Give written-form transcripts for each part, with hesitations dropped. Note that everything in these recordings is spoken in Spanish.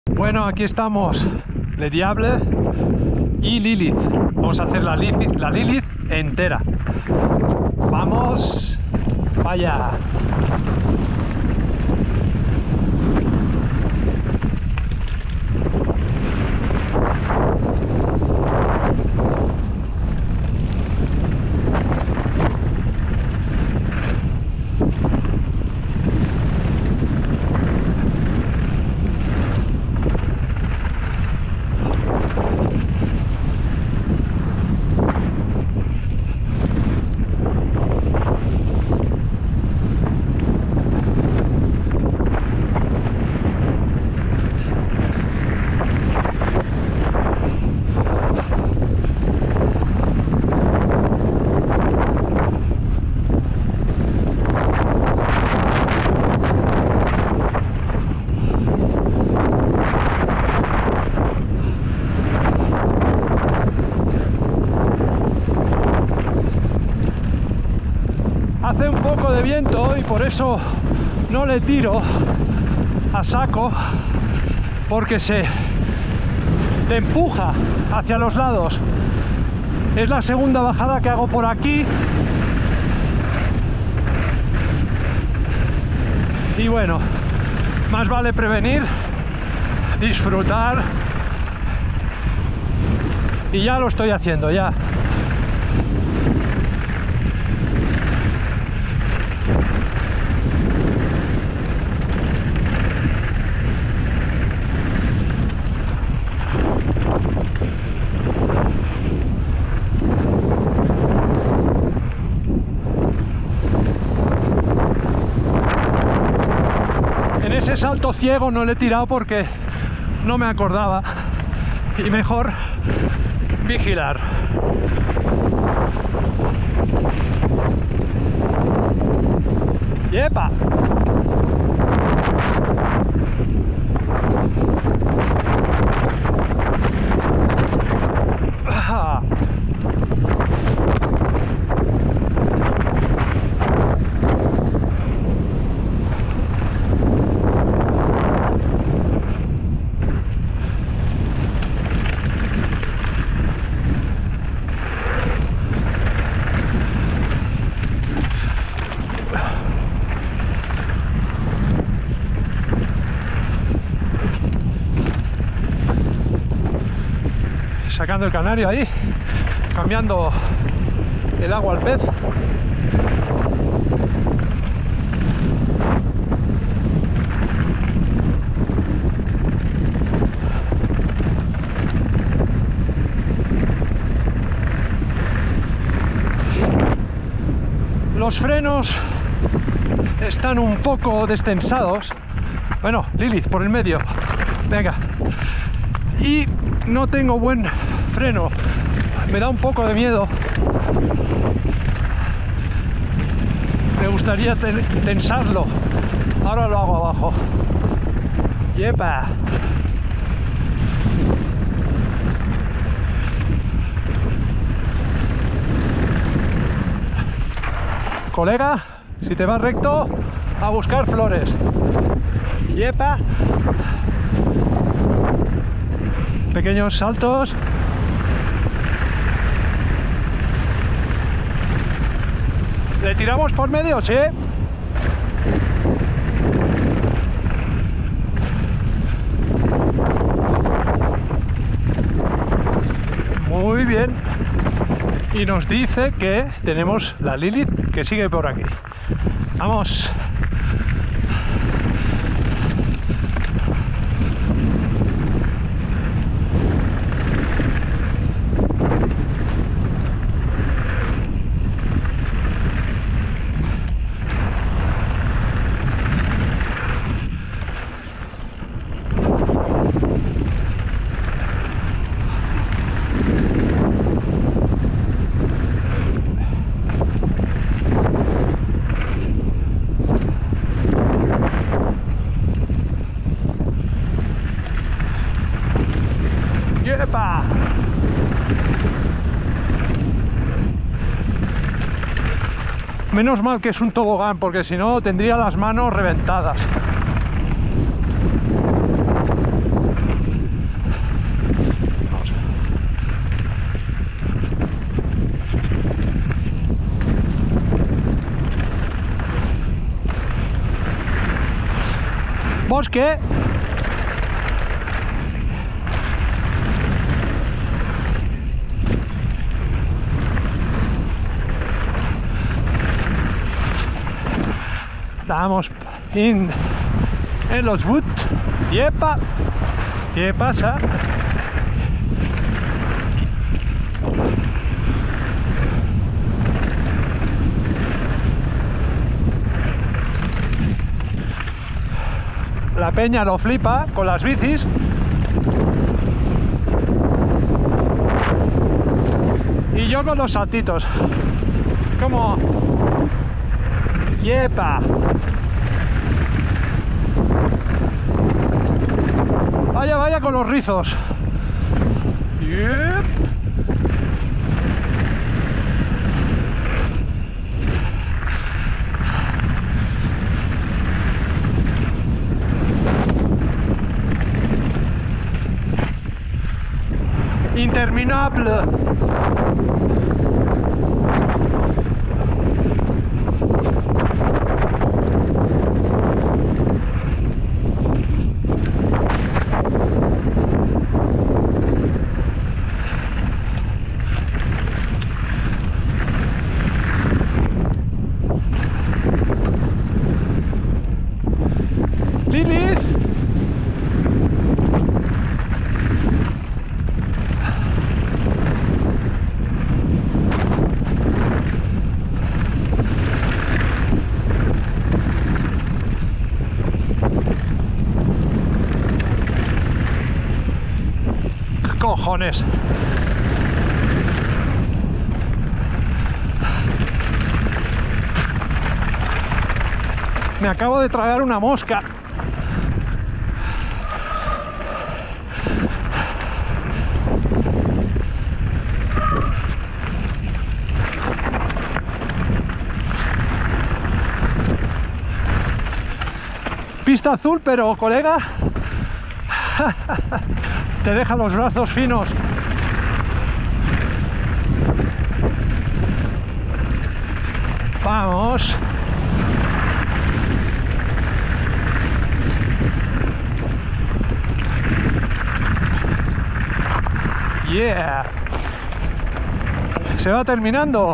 Bueno, aquí estamos, Le Diable y Lilith. Vamos a hacer la Lilith entera. Vamos, vaya. Hace un poco de viento y por eso no le tiro a saco, porque te empuja hacia los lados. Es la segunda bajada que hago por aquí y bueno, más vale prevenir, disfrutar, y ya lo estoy haciendo ya. Ese salto ciego no le he tirado porque no me acordaba, y mejor vigilar. ¡Yepa! ¡Ah! Sacando el canario ahí, cambiando el agua al pez. Los frenos están un poco destensados. Bueno, Lilith por el medio. Venga. Y no tengo buen freno, me da un poco de miedo. Me gustaría tensarlo. Ahora lo hago abajo. ¡Yepa! Colega, si te vas recto, a buscar flores. ¡Yepa! Pequeños saltos. ¿Le tiramos por medio? Sí. Muy bien. Y nos dice que tenemos la Lilith que sigue por aquí. Vamos. ¡Yepa! Menos mal que es un tobogán, porque si no tendría las manos reventadas. bosque. Estamos en los woods. ¡Yepa! ¿Qué pasa? La peña lo flipa con las bicis. Y yo con los saltitos. Como... ¡Yepa! Vaya, vaya con los rizos. Yep. Interminable. Lilith. Cojones. Me acabo de tragar una mosca. Pista azul, pero colega, te deja los brazos finos. Vamos. Yeah. Se va terminando.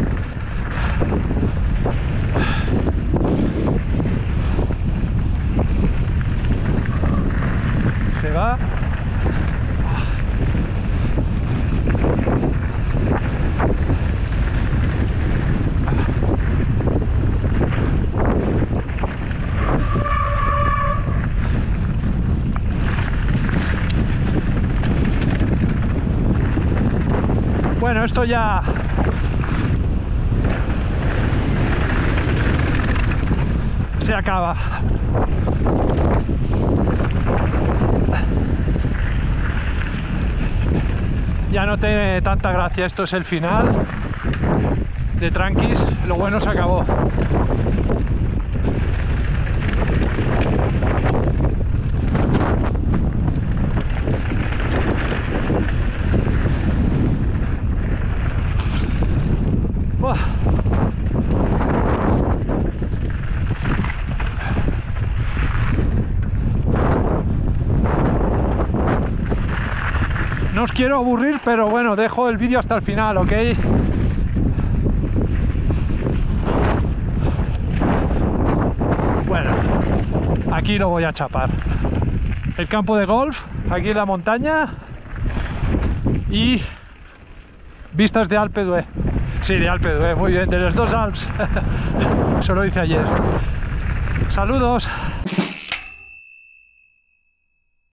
Se va. Bueno, esto ya se acaba. Ya no tiene tanta gracia, esto es el final de Tranquis, lo bueno se acabó. Buah. No os quiero aburrir, pero bueno, dejo el vídeo hasta el final, ¿ok? Bueno, aquí lo voy a chapar. El campo de golf, aquí en la montaña y vistas de Alpe d'Huez. Sí, de Alpe d'Huez, muy bien, de los dos Alps. Eso lo hice ayer. Saludos.